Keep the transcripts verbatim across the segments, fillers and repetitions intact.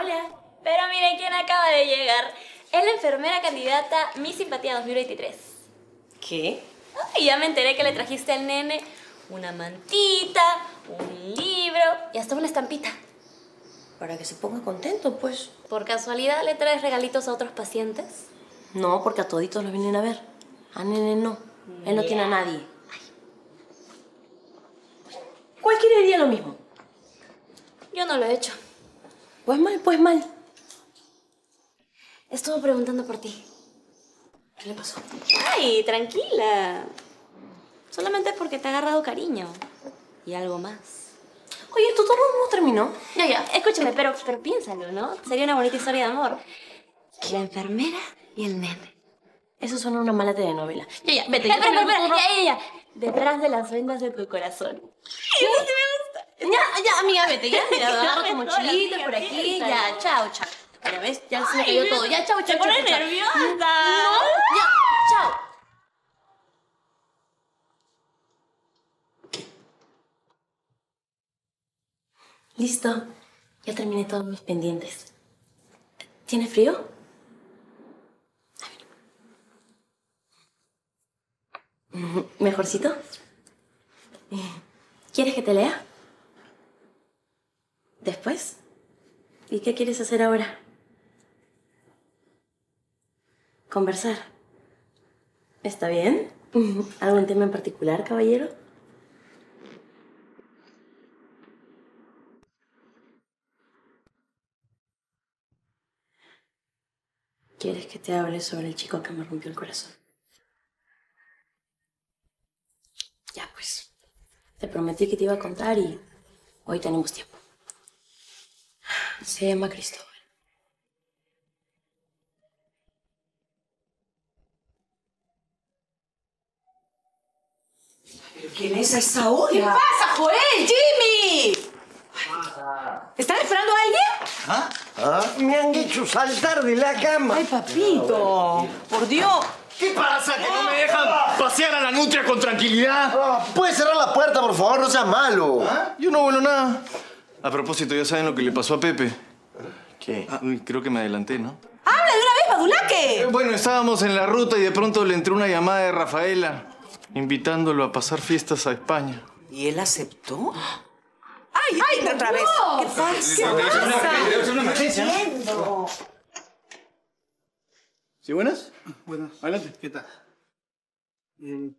Hola. Pero miren quién acaba de llegar. Es la enfermera candidata Miss Simpatía dos mil veintitrés. ¿Qué? Y ya me enteré que le trajiste al nene una mantita, un libro y hasta una estampita. Para que se ponga contento, pues. ¿Por casualidad le traes regalitos a otros pacientes? No, porque a toditos los vienen a ver. A nene no. Él no tiene a nadie. Cualquiera diría lo mismo. Yo no lo he hecho. Pues mal, pues mal. Estuvo preguntando por ti. ¿Qué le pasó? Ay, tranquila. Solamente porque te ha agarrado cariño. Y algo más. Oye, ¿tu turno no terminó? Ya, ya, escúchame, pero, pero piénsalo, ¿no? Sería una bonita historia de amor. La enfermera y el nene. Eso suena a una mala telenovela. Ya, ya, vete. Espera, espera, espera, ya, ya, ya. Detrás de las vendas de tu corazón. ¿Qué? Ya, ya, amiga, vete, ya. Mira, agarra tu mochilita por aquí. Ya, chao, chao. Ya ves, ya se me cayó todo. Ya, chao, chao, chao. Te pones chao. nerviosa. No, ya, chao. Listo. Ya terminé todos mis pendientes. ¿Tienes frío? ¿Mejorcito? ¿Quieres que te lea? ¿Después? ¿Y qué quieres hacer ahora? ¿Conversar? ¿Está bien? ¿Algún tema en particular, caballero? ¿Quieres que te hable sobre el chico que me rompió el corazón? Ya, pues. Te prometí que te iba a contar y hoy tenemos tiempo. Se llama Cristóbal. ¿Quién es a esa hora? ¿Qué pasa, Joel? ¡Jimmy! ¿Están esperando a alguien? ¿Ah? ¿Ah? Me han hecho saltar de la cama. Ay, papito. Por Dios. ¿Qué pasa? ¿Que no me dejan pasear a la nutria con tranquilidad? Ah, ¿puedes cerrar la puerta, por favor? No seas malo. ¿Ah? Yo no vuelo nada. A propósito, ¿ya saben lo que le pasó a Pepe? ¿Qué? Ah, uy, creo que me adelanté, ¿no? ¡Habla de una vez, Badulaque! Eh, bueno, estábamos en la ruta y de pronto le entró una llamada de Rafaela invitándolo a pasar fiestas a España. ¿Y él aceptó? ¡Ay, ay, otra vez! ¿Qué pasa? ¿Qué Debe ser una emergencia, ¿no? entiendo. ¿Sí, buenas? Buenas. Adelante. ¿Qué tal? Eh,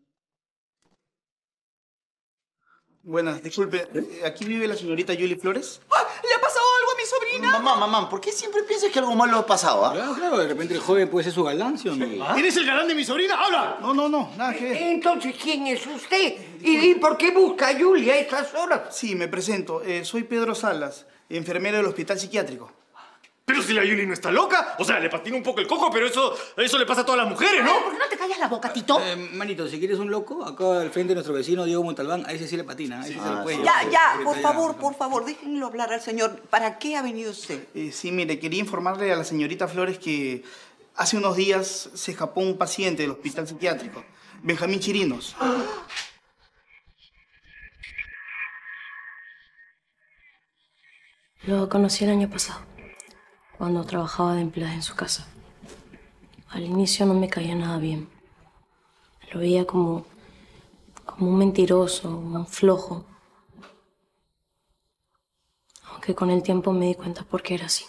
Buenas, disculpe. eh, ¿Aquí vive la señorita Julie Flores? ¡Ah! ¿Le ha pasado algo a mi sobrina? Mamá, mamá, ¿por qué siempre piensas que algo malo ha pasado, ah? Claro, claro, de repente el joven puede ser su galán, ¿sí o no? ¿Quién es el galán de mi sobrina? ¡Habla! No, no, no, nada que ver. Entonces, ¿quién es usted? ¿Y, y por qué busca a Julia a estas horas? Sí, me presento. Eh, soy Pedro Salas, enfermero del hospital psiquiátrico. Pero si la Yuli no está loca. O sea, le patina un poco el coco, pero eso, eso le pasa a todas las mujeres, ¿no? ¿Por qué no te callas la boca, Tito? Eh, manito, si quieres un loco, acá al frente de nuestro vecino Diego Montalbán, a ese sí le patina, a ese sí, se lo puede Ya, llevar. ya, por Ya. favor, por favor, déjenlo hablar al señor. ¿Para qué ha venido usted? Eh, sí, mire, quería informarle a la señorita Flores que hace unos días se escapó un paciente del hospital psiquiátrico, Benjamín Chirinos. Lo conocí el año pasado, cuando trabajaba de empleada en su casa. Al inicio no me caía nada bien. Lo veía como, como un mentiroso, un flojo. Aunque con el tiempo me di cuenta por qué era así.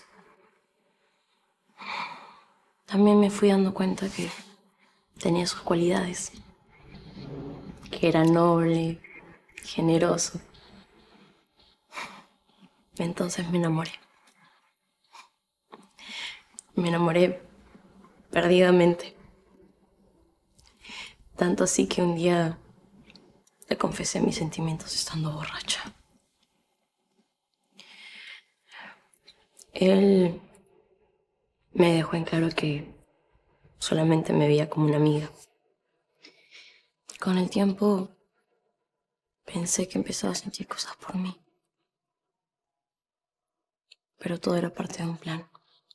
También me fui dando cuenta que tenía sus cualidades. Que era noble, generoso. Entonces me enamoré. Me enamoré perdidamente. Tanto así que un día le confesé mis sentimientos estando borracha. Él me dejó en claro que solamente me veía como una amiga. Con el tiempo pensé que empezaba a sentir cosas por mí. Pero todo era parte de un plan.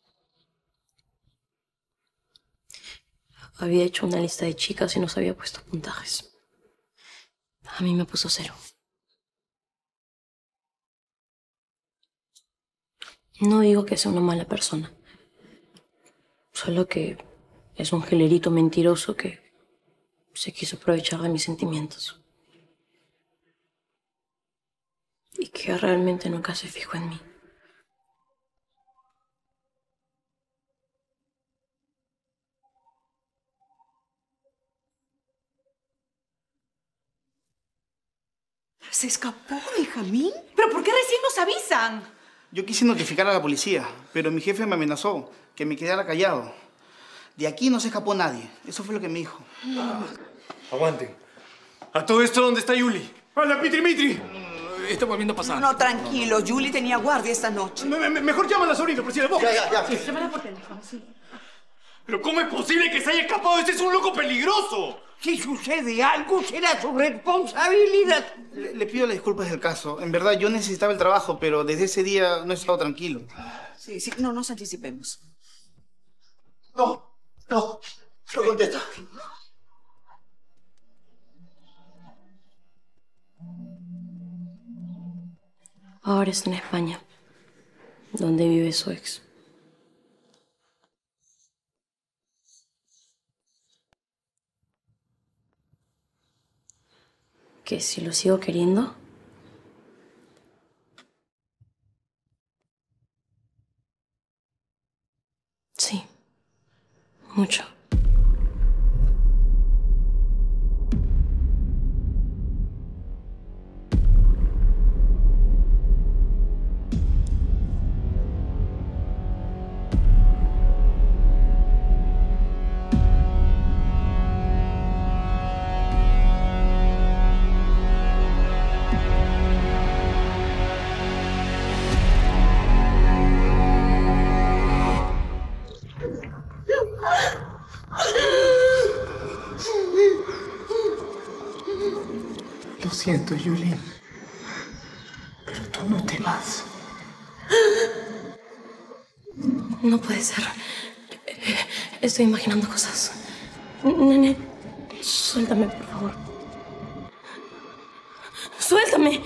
Había hecho una lista de chicas y nos había puesto puntajes. A mí me puso cero. No digo que sea una mala persona. Solo que es un gelerito mentiroso que se quiso aprovechar de mis sentimientos. Y que realmente nunca se fijó en mí. ¿Se escapó, Benjamín? ¿Pero por qué recién nos avisan? Yo quise notificar a la policía, pero mi jefe me amenazó que me quedara callado. De aquí no se escapó nadie. Eso fue lo que me dijo. Aguanten. ¿A todo esto dónde está Yuli? ¡Hola, Pitri Mitri! Está volviendo a pasar. No, tranquilo. Julie tenía guardia esta noche. Me- me- mejor llama a la sobrina, por si la boca. Ya, ya, ya. Llámala por teléfono, sí. ¿Pero cómo es posible que se haya escapado? ¡Este es un loco peligroso! Si sucede algo, será su responsabilidad. Le, le pido las disculpas del caso. En verdad, yo necesitaba el trabajo, pero desde ese día no he estado tranquilo. Sí, sí. No nos anticipemos. No, no. No contesta. Ahora está en España, donde vive su ex. ¿Que si lo sigo queriendo? Sí, mucho. Lo siento, Julie. Pero tú no te vas. No puede ser. Estoy imaginando cosas. Nene, suéltame, por favor. ¡Suéltame!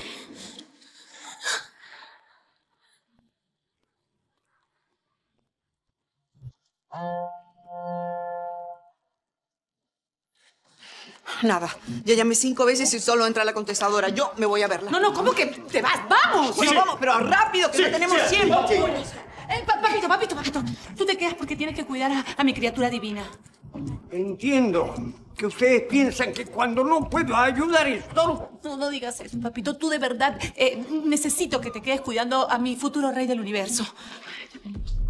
Nada. Ya llamé cinco veces y solo entra la contestadora. Yo me voy a verla. No, no, ¿cómo que te vas? ¡Vamos! Bueno, vamos, pero rápido, que no tenemos tiempo. Eh, pa- papito, papito, papito. Tú te quedas porque tienes que cuidar a, a mi criatura divina. Entiendo que ustedes piensan que cuando no puedo ayudar esto... No, no digas eso, papito. Tú de verdad eh, necesito que te quedes cuidando a mi futuro rey del universo.